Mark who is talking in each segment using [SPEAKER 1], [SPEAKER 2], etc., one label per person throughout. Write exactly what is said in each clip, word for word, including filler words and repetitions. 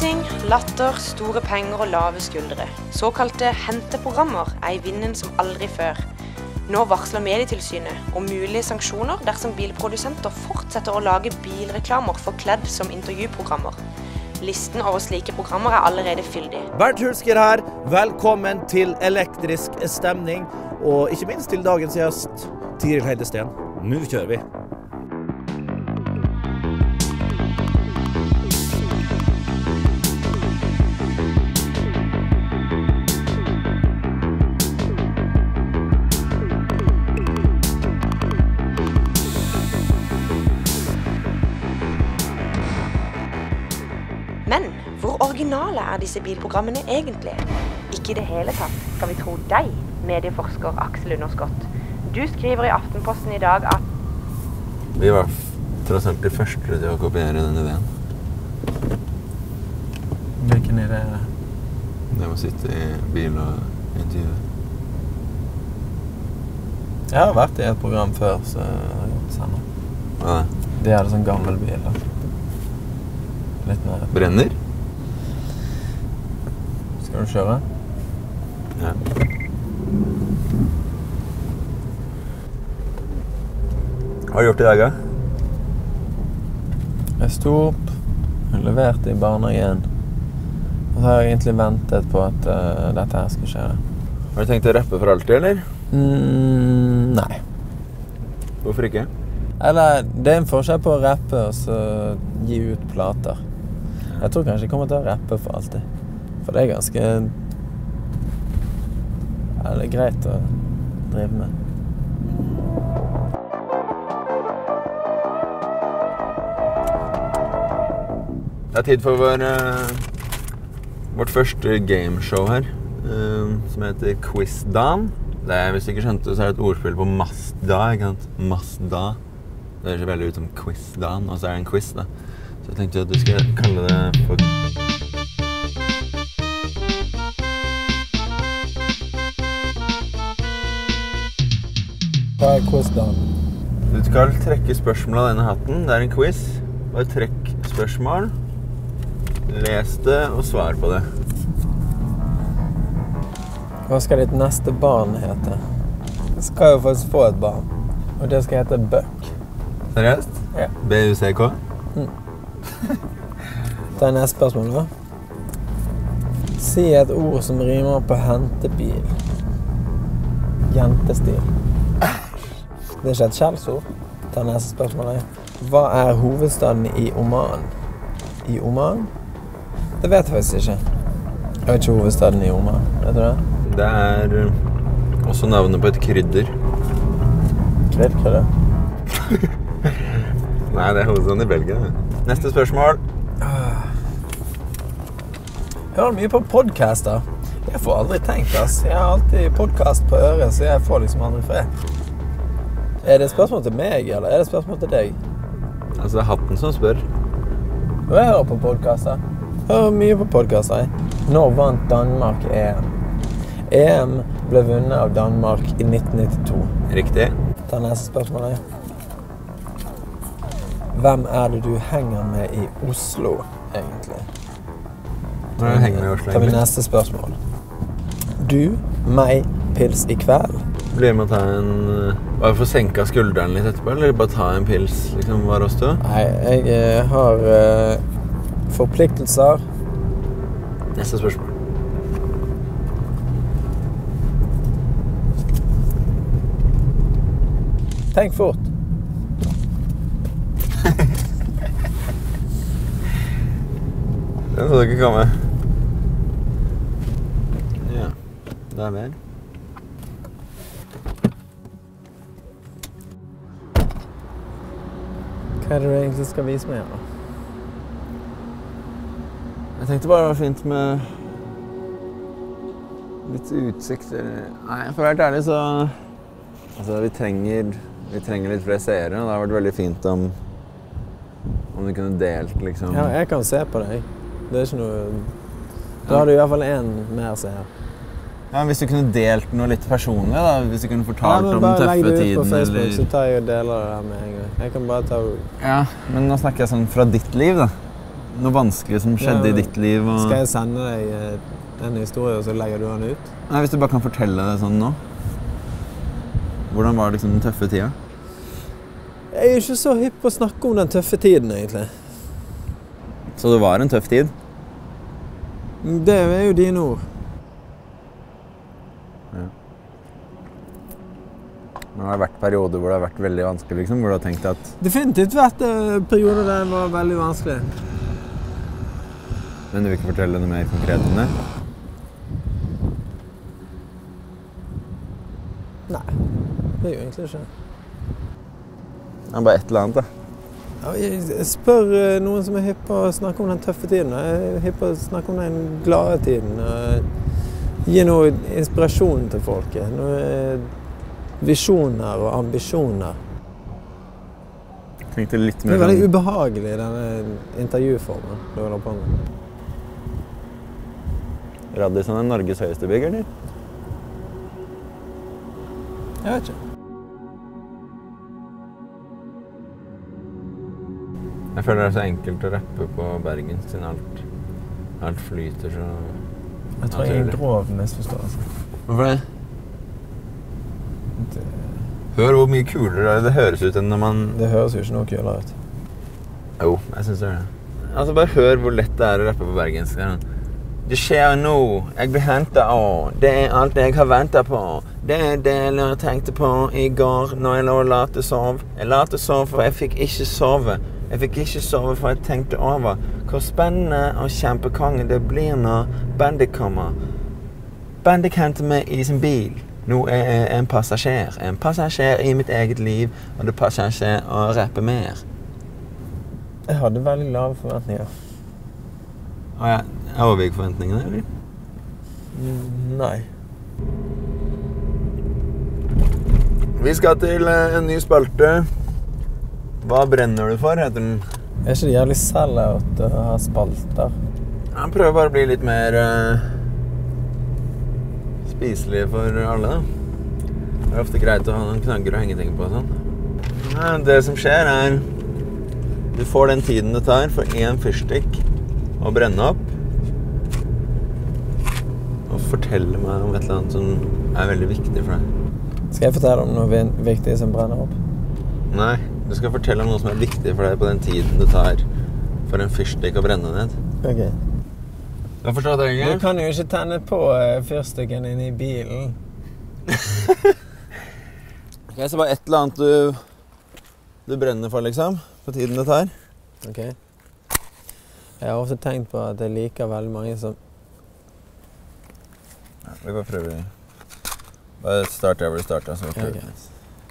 [SPEAKER 1] Spenning, latter, store penger og lave skuldre. Såkalte henteprogrammer er i vinden som aldri før. Nå varsler Medietilsynet om mulige sanksjoner dersom bilprodusenter fortsetter å lage bilreklamer forkledd som intervjuprogrammer. Listen over slike programmer er allerede fyldig.
[SPEAKER 2] Bernt Hulsker her, velkommen til Elektrisk Stemning, og ikke minst til dagens gjest, Tiril Heidesten. Nå kjører vi!
[SPEAKER 1] Men hvor originale er disse bilprogrammene egentlig? Ikke i det hele tatt, skal vi tro deg, medieforsker Aksel Underskott. Du skriver i Aftenposten i dag at
[SPEAKER 3] vi var tross alt de første til å kopiere den ideen.
[SPEAKER 4] Hvilken idé er det?
[SPEAKER 3] Det må sitte i bil og intervjue.
[SPEAKER 4] Jeg har vært i et program før, så jeg har gjort det samme.
[SPEAKER 3] Hva er det?
[SPEAKER 4] De hadde sånn gammel bil da. Litt mer.
[SPEAKER 3] Brenner?
[SPEAKER 4] Skal du kjøre?
[SPEAKER 3] Ja. Hva har du gjort i dag, da?
[SPEAKER 4] Jeg sto opp, jeg leverte i barnehagen, og så har jeg egentlig ventet på at uh, dette her skulle skje.
[SPEAKER 3] Har du tenkt å rappe for alltid, eller?
[SPEAKER 4] Mm, nei.
[SPEAKER 3] Hvorfor ikke?
[SPEAKER 4] Eller, det er en forskjell på å rappe og så gi ut plater. Jeg tror kanskje jeg kommer til å rappe for alltid. For det er ganske... Ja, det er greit å drive med.
[SPEAKER 3] Det er tid for vår, uh, vårt første gameshow her, uh, som heter Quiz-Dan. Det er, hvis du ikke skjønte, så er det et ordspill på Mazda, ikke sant? Mazda. Det høres veldig ut som Quiz-Dan, og så er det en quiz, da. Så jeg tenkte at du skal kalle det for...
[SPEAKER 4] Hva er quiz-dan?
[SPEAKER 3] Du skal trekke spørsmål av denne hatten. Det er en quiz. Bare trekk spørsmål. Les det og svar på det.
[SPEAKER 4] Hva skal ditt neste barn hete? Jeg skal jo faktisk få et barn. Og det skal hete Buck.
[SPEAKER 3] Seriøst?
[SPEAKER 4] Ja.
[SPEAKER 3] B U C K?
[SPEAKER 4] Mm. Det er neste spørsmål da. Si et ord som rimer på hentebil. Jentestil. Det er ikke et skjellsord. Det er neste spørsmål da. Hva er hovedstaden i Oman? I Oman? Det vet jeg faktisk ikke. Jeg vet ikke hovedstaden i Oman. Vet du det?
[SPEAKER 3] Det er også navnet på et krydder.
[SPEAKER 4] Kryddkrydder?
[SPEAKER 3] Nei, det er hovedstaden i Belgia. Neste spørsmål.
[SPEAKER 4] Jeg hører mye på podcaster. Jeg får aldri tenkt, ass. Jeg har alltid podcast på øret, så jeg får liksom aldri fred. Er det spørsmål til meg, eller er det spørsmål til deg?
[SPEAKER 3] Altså, det er hatten som spør.
[SPEAKER 4] Og jeg hører på podcaster. Jeg hører mye på podcaster. Når vant Danmark E M? E M ble vunnet av Danmark i nitten nittito.
[SPEAKER 3] Riktig.
[SPEAKER 4] Ta neste spørsmål, da. Hvem er det du henger med i Oslo, egentlig?
[SPEAKER 3] Hvem er det du henger med i Oslo,
[SPEAKER 4] tar vi
[SPEAKER 3] egentlig?
[SPEAKER 4] neste spørsmål. Du, meg, pils i kveld.
[SPEAKER 3] Blir med å ta en... Bare for å senke skulderen litt etterpå, eller bare ta en pils, liksom, var hos du?
[SPEAKER 4] Nei, jeg eh, har eh, forpliktelser.
[SPEAKER 3] Neste spørsmål.
[SPEAKER 4] Tenk fort.
[SPEAKER 3] Den så du ikke komme. Ja, det er mer.
[SPEAKER 4] Hva er det du egentlig skal vise meg, da?
[SPEAKER 3] Jeg tenkte bare det var fint med litt utsikt. Nei, for å være helt ærlig så... Altså, vi trenger, vi trenger litt flere seere, og det har vært veldig fint om, om du kunne delt, liksom.
[SPEAKER 4] Ja, jeg kan se på deg. Det er ikke noe... Da har du i hvert fall en mer seer.
[SPEAKER 3] Ja, hvis du kunne delt noe litt personlig, da. Hvis du kunne fortalt
[SPEAKER 4] ja,
[SPEAKER 3] om den tøffe tiden,
[SPEAKER 4] eller... Ja, men bare legg det ut på Facebook,
[SPEAKER 3] eller...
[SPEAKER 4] så tar jeg og deler det der med en gang. Jeg kan bare ta...
[SPEAKER 3] Ja, men nå snakker jeg sånn fra ditt liv, da. noe vanskelig som skjedde
[SPEAKER 4] Ja,
[SPEAKER 3] i ditt liv? Og...
[SPEAKER 4] Skal jeg sende deg eh, en historie, og så legger du den ut?
[SPEAKER 3] Nei, hvis du bare kan fortelle det sånn nå. Hvordan var liksom den tøffe tida?
[SPEAKER 4] Jeg er ikke så hypp på å snakke om den tøffe tiden, egentlig.
[SPEAKER 3] Så det var en tøff tid?
[SPEAKER 4] Det er jo dine ord.
[SPEAKER 3] Ja. Men det har vært perioder hvor det har vært veldig vanskelig, liksom, hvor du har tenkt at...
[SPEAKER 4] Definitivt vært eh, perioder der det var veldig vanskelig.
[SPEAKER 3] Men du vil ikke fortelle noe mer konkret om det?
[SPEAKER 4] Nei, det er jo egentlig ikke.
[SPEAKER 3] Det er bare et eller annet, da.
[SPEAKER 4] Ja, jeg spør eh, noen som er hypp på å snakke om den tøffe tiden. Jeg er hypp på å snakke om den glade tiden. Og gi noe inspirasjon til folket. Noe visjoner og ambisjoner.
[SPEAKER 3] Jeg tenkte litt
[SPEAKER 4] Det
[SPEAKER 3] mer
[SPEAKER 4] er veldig
[SPEAKER 3] sånn...
[SPEAKER 4] ubehagelig, denne intervjuformen du holder på med.
[SPEAKER 3] Radisson er Norges høyeste bygg, eller?
[SPEAKER 4] Jeg vet ikke.
[SPEAKER 3] Jeg føler det er så enkelt å rappe på Bergen, siden alt, alt flyter så...
[SPEAKER 4] Jeg tror jeg er en grov misforståelse.
[SPEAKER 3] Hvorfor det?
[SPEAKER 4] Det,
[SPEAKER 3] Hør hvor mye kulere det høres ut enn når man...
[SPEAKER 4] det høres jo ikke noe kulere ut.
[SPEAKER 3] Jo, jeg synes det er det. Altså, bare hør hvor lett det er å rappe på bergensk. Det skjer nå, jeg blir hentet av. Det er alt jeg har ventet på. Det er det jeg tenkte på i går når jeg lå og late sov. Jeg late sov for jeg fikk ikke sove. Jeg fikk ikke sove for jeg tenkte over hvor spennende og kjempekonge det blir når bandet kommer. Bandet henter meg i sin bil. Nå er jeg en passasjer. En passasjer i mitt eget liv, og det passer seg å rappe mer.
[SPEAKER 4] Jeg hadde veldig lave forventninger.
[SPEAKER 3] Og jeg overgikk forventningene, eller?
[SPEAKER 4] Mm, nei.
[SPEAKER 3] Vi skal til en ny spalte. Hva brenner du for, heter den?
[SPEAKER 4] Er ikke det jævlig sellout å ha spalter?
[SPEAKER 3] Jeg prøver bare å bli litt mer uh, spiselig for alle, da. Det er ofte greit å ha noen knagger og henge ting på og sånn. Ja, det som skjer er, du får den tiden det tar for en fyrstikk å brenne opp. Og fortelle meg om et eller annet som er veldig viktig for deg.
[SPEAKER 4] Skal jeg fortelle om noe viktig som brenner opp?
[SPEAKER 3] Nei, du skal fortelle om noe som er viktig for deg på den tiden det tar for en fyrstikk å brenne ned.
[SPEAKER 4] Ok.
[SPEAKER 3] Du har forstått det, ikke?
[SPEAKER 4] Du kan jo ikke tenne på fyrstikken inne i bilen.
[SPEAKER 3] Ok, så bare et eller annet du, du brenner for, liksom, på tiden det tar.
[SPEAKER 4] Ok. Jeg har ofte tenkt på at jeg liker veldig mange som...
[SPEAKER 3] Ja, vi bare prøver. Bare start der hvor du startet, så vi prøver.
[SPEAKER 4] Okay.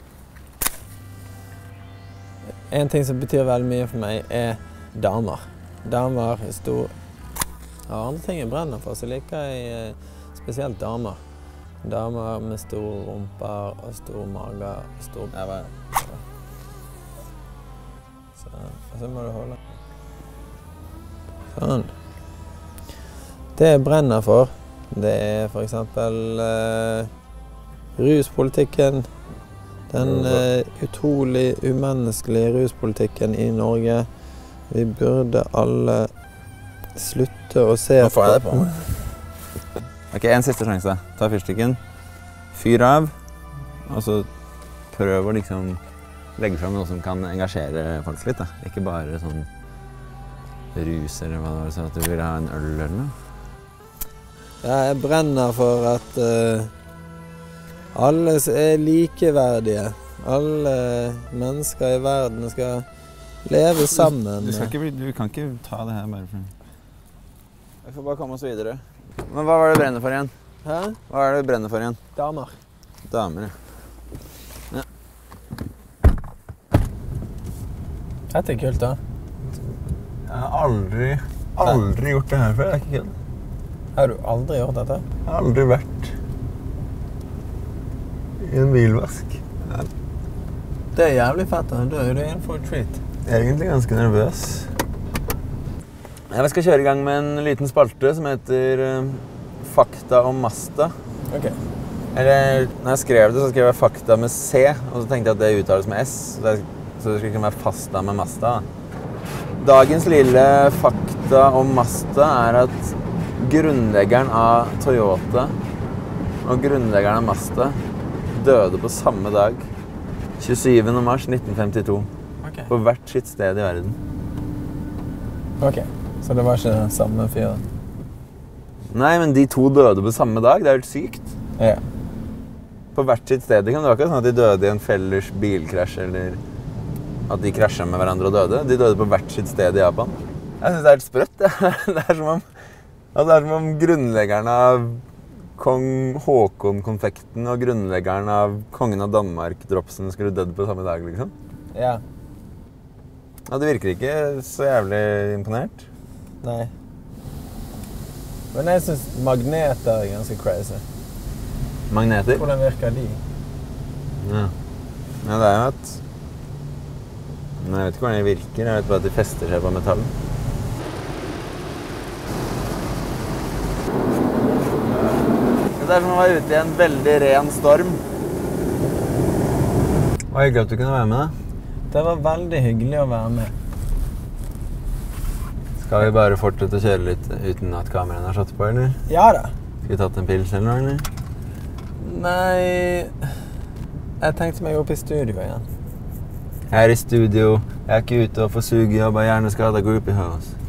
[SPEAKER 4] En ting som betyr veldig mye for meg er damer. Damer er stor... Ja, andre ting jeg brenner for, så liker jeg spesielt damer. Damer med store rumper og stor mage og stor...
[SPEAKER 3] Ja, bare...
[SPEAKER 4] Så, og så må du holde. Sånn. Det jeg brenner for, det er for eksempel uh, ruspolitikken. Den uh, utrolig umenneskelige ruspolitikken i Norge. Vi burde alle slutte å se
[SPEAKER 3] på. Hva får jeg det på? Ok, en siste sjanse. Ta fyrstikken, fyr av, og så prøv å liksom legge frem noe som kan engasjere folk litt, da. Ikke bare sånn rus eller hva det var, så at du vil ha en øl eller noe.
[SPEAKER 4] Ja, jeg brenner for at uh, alle er likeverdige. Alle mennesker i verden skal leve sammen.
[SPEAKER 3] Du, du, ikke, du kan ikke ta det her bare for... Vi får bare komme oss videre. Men hva var det du brenner for igjen?
[SPEAKER 4] Hæ?
[SPEAKER 3] Hva er det du brenner for igjen?
[SPEAKER 4] Damer.
[SPEAKER 3] Damer, ja. Ja.
[SPEAKER 4] Dette er kult, da.
[SPEAKER 3] Jeg har aldri, aldri gjort det her før. Det er ikke kult.
[SPEAKER 4] Har du aldri gjort dette?
[SPEAKER 3] Jeg har aldri vært i en bilvask. Ja.
[SPEAKER 4] Det er jævlig fett, da. Da er du in for a treat.
[SPEAKER 3] Jeg er egentlig ganske nervøs. Jeg skal kjøre i gang med en liten spalte som heter uh, Fakta om Mazda.
[SPEAKER 4] Ok.
[SPEAKER 3] Eller, når jeg skrev det, så skrev jeg Fakta med C, og så tenkte jeg at det uttales med S, så det, så det skulle ikke være Fasta med Mazda. Dagens lille fakta fakta om Mazda er at grunnleggeren av Toyota og grunnleggeren av Mazda døde på samme dag, tjuesyvende mars nitten femtito,
[SPEAKER 4] Ok.
[SPEAKER 3] på hvert sitt sted i verden.
[SPEAKER 4] Ok, så det var ikke den samme fyren?
[SPEAKER 3] Nei, men de to døde på samme dag, det er helt sykt.
[SPEAKER 4] Ja.
[SPEAKER 3] På hvert sitt sted. Det kan være ikke sånn at de døde i en fellers bilkrasj, eller at de krasjet med hverandre og døde. De døde på hvert sitt sted i Japan. Jeg synes det er helt sprøtt. Det er som om, altså det er som om grunnleggeren av Kong Håkon-konfekten og grunnleggeren av Kongen av Danmark-dropsen skulle dødd på samme dag, liksom.
[SPEAKER 4] Ja.
[SPEAKER 3] Ja, det virker ikke så jævlig imponert.
[SPEAKER 4] Nei. Men jeg synes magneter er ganske crazy.
[SPEAKER 3] Magneter?
[SPEAKER 4] Hvordan virker de?
[SPEAKER 3] Ja. Ja, det er jo at... Men jeg vet ikke hvordan de virker. Jeg vet bare at de fester seg på metall. Det er som å være ute i en veldig ren storm. Det var hyggelig at du kunne være med, da.
[SPEAKER 4] Det var veldig hyggelig å være med.
[SPEAKER 3] Skal vi bare fortsette å kjøre litt uten at kameraene er satt på, eller?
[SPEAKER 4] Ja da.
[SPEAKER 3] Skal vi tatt en pils eller noe, eller?
[SPEAKER 4] Nei... Jeg tenkte meg opp i studio igjen.
[SPEAKER 3] Jeg er i studio. Jeg er ikke ute og får sugejobb av hjerneskada groupie house.